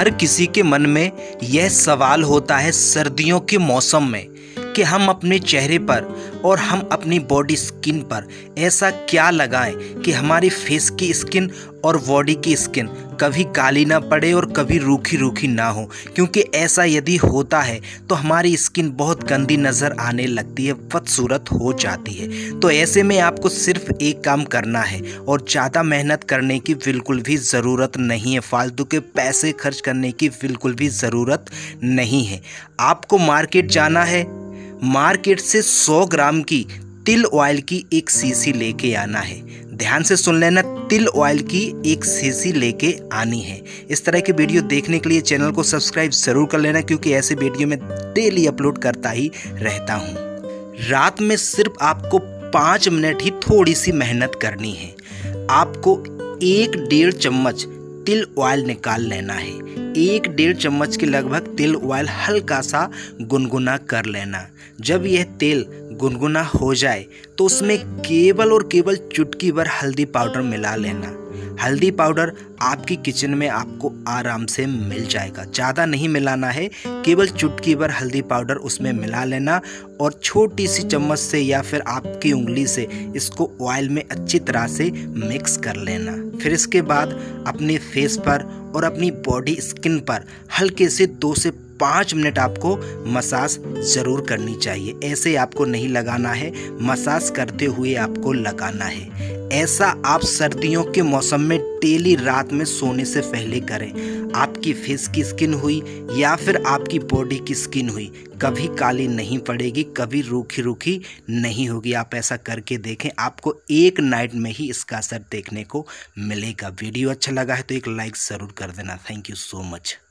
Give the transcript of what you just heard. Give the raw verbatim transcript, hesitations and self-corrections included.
हर किसी के मन में यह सवाल होता है सर्दियों के मौसम में कि हम अपने चेहरे पर और हम अपनी बॉडी स्किन पर ऐसा क्या लगाएं कि हमारी फेस की स्किन और बॉडी की स्किन कभी काली ना पड़े और कभी रूखी रूखी ना हो। क्योंकि ऐसा यदि होता है तो हमारी स्किन बहुत गंदी नज़र आने लगती है, बदसूरत हो जाती है। तो ऐसे में आपको सिर्फ एक काम करना है और ज़्यादा मेहनत करने की बिल्कुल भी ज़रूरत नहीं है, फालतू के पैसे खर्च करने की बिल्कुल भी ज़रूरत नहीं है। आपको मार्केट जाना है, मार्केट से सौ ग्राम की तिल ऑयल की एक शीशी लेके आना है। ध्यान से सुन लेना, तिल ऑयल की एक शीशी लेके आनी है। इस तरह के वीडियो देखने के लिए चैनल को सब्सक्राइब ज़रूर कर लेना, क्योंकि ऐसे वीडियो मैं डेली अपलोड करता ही रहता हूँ। रात में सिर्फ आपको पाँच मिनट ही थोड़ी सी मेहनत करनी है। आपको एक डेढ़ चम्मच तिल ऑयल निकाल लेना है। एक डेढ़ चम्मच के लगभग तिल ऑयल हल्का सा गुनगुना कर लेना। जब यह तेल गुनगुना हो जाए तो उसमें केवल और केवल चुटकी भर हल्दी पाउडर मिला लेना। हल्दी पाउडर आपकी किचन में आपको आराम से मिल जाएगा, ज़्यादा नहीं मिलाना है, केवल चुटकी भर हल्दी पाउडर उसमें मिला लेना और छोटी सी चम्मच से या फिर आपकी उंगली से इसको ऑयल में अच्छी तरह से मिक्स कर लेना। फिर इसके बाद अपने फेस पर और अपनी बॉडी स्किन पर हल्के से दो से पाँच मिनट आपको मसाज ज़रूर करनी चाहिए। ऐसे आपको नहीं लगाना है, मसाज करते हुए आपको लगाना है। ऐसा आप सर्दियों के मौसम में डेली रात में सोने से पहले करें। आपकी फेस की स्किन हुई या फिर आपकी बॉडी की स्किन हुई कभी काली नहीं पड़ेगी, कभी रूखी रूखी नहीं होगी। आप ऐसा करके देखें, आपको एक नाइट में ही इसका असर देखने को मिलेगा। वीडियो अच्छा लगा है तो एक लाइक ज़रूर कर देना। Thank you so much.